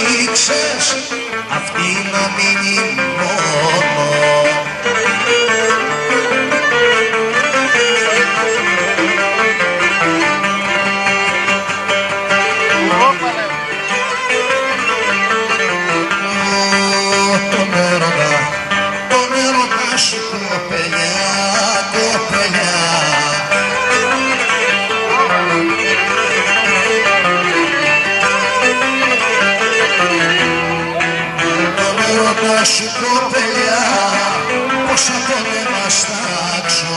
ανοίξες αυτή να μείνει μόνο. Τον έρωτα σου κοπελιά, κοπελιά. Έρωτα σου κοπελιά, πως από δεν μας τάξω.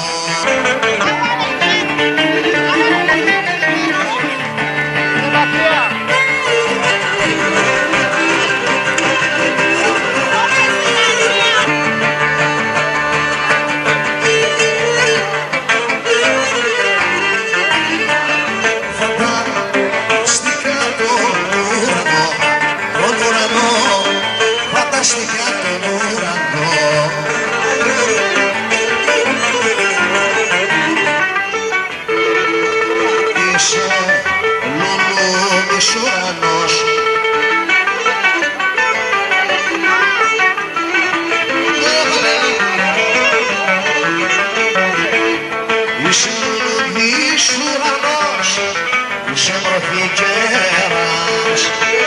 Φανταστικά τον ουρανό, είσαι λουλούδης ουρανός. Είσαι λουλούδης ουρανός, είσαι μορφή κέρας.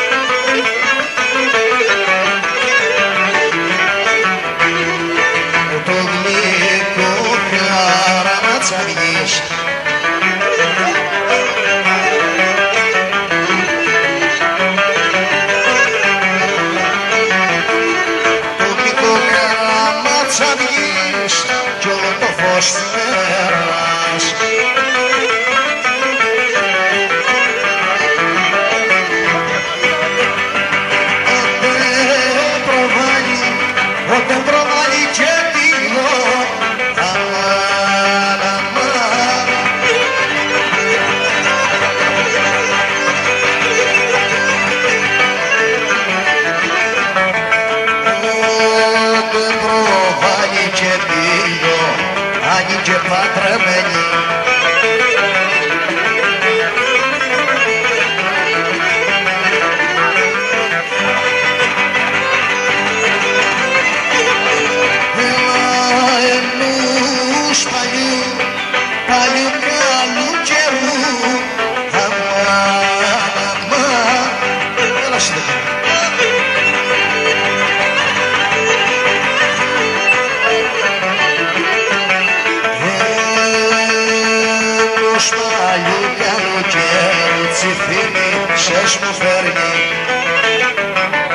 Το γλυκό καραματσαριές το γλυκό καραματσαριές κι όλο το φως φέρας. Όταν προβάλλει και τίγω όταν προβάλλει και τίγω άνει και παντρεμένη. Παλιού καλού καιρού, αμά, έλα συνέχεια. Ενός παλιού καλού καιρού τσιφίνι, σες μου φέρνει.